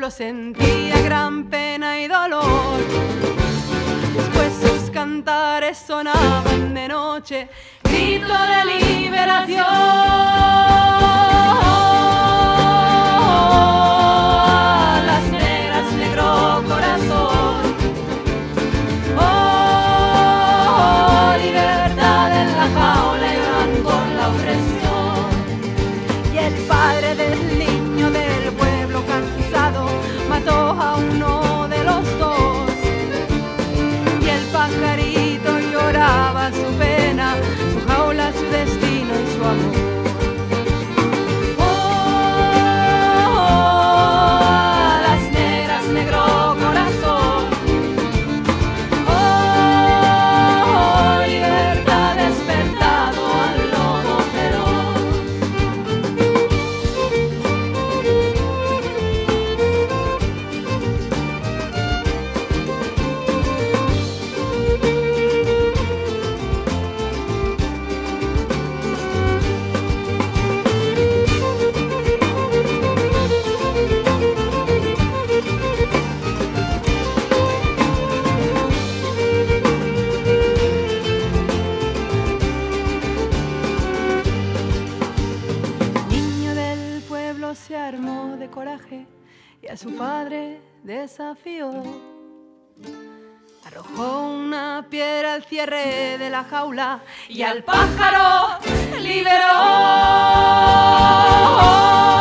pueblo sentía gran pena y dolor. Después sus cantares sonaban de noche, grito de liberación. Las negras, negro corazón. Oh, libertad en la jaula lloran por la opresión. Y el padre del niño del pueblo cansado mató a uno de los dos. Y el pajarito lloraba su pena, su jaula, su destino y su amor. Oh, las negras, negro corazón. Oh, libertad despertado al lobo feroz. Se armó de coraje y a su padre desafió. Arrojó una piedra al cierre de la jaula y al pájaro liberó.